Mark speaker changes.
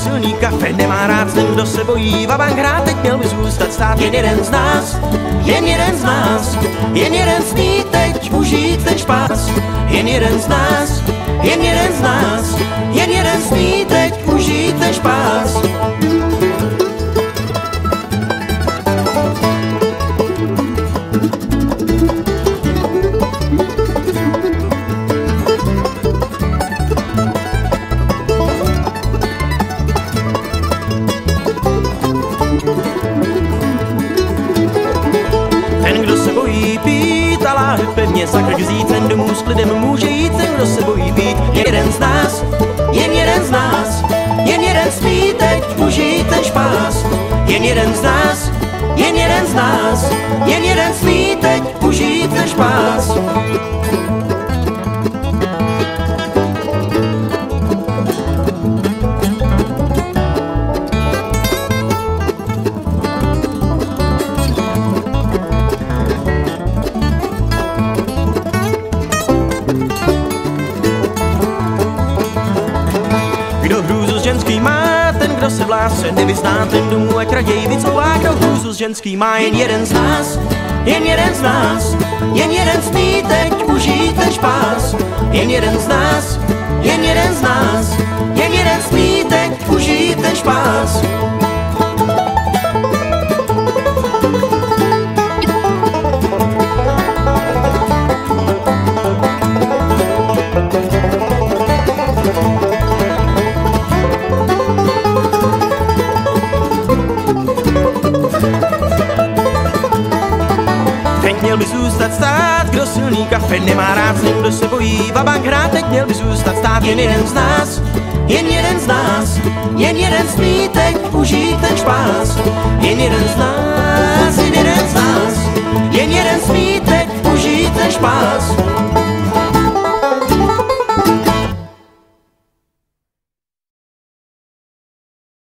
Speaker 1: silný kafe nemá rád ten, kdo se bojí vabank hrát, teď měl by zůstat stát jen jeden z nás, jen jeden z nás, jen jeden smí teď užít ten špás, jen jeden z nás, jen jeden z nás, jen jeden smí teď užít ten špás. Ten, kdo se bojí pít a láhve pevně sakr vzít, ten domů s klidem může jít. Ten, kdo se bojí pít, jeden z nás, jen jeden z nás, jen jeden smí teď užít ten špás. Jen jeden z nás, jen jeden z nás, jen jeden smí teď užít ten špás. Kdo hrůzu s ženský má, ten, kdo se v lásce nevyzná, ten domů ať raději vycouvá. Kdo hrůzu s ženský má, jen jeden z nás, jen jeden z nás, jen jeden smí teď užít ten špás. Jen jeden z nás, jen jeden z nás, jen jeden smí teď užít ten špás. Teď měl by zůstat stát, kdo silný kafe nemá rád, ten, kdo se bojí vabank hrát, teď měl by zůstat stát jen jeden z nás, jen jeden z nás, jen jeden smí teď užít ten špás. Jen jeden z nás, jen jeden z nás, jen jeden smí teď užít ten špás.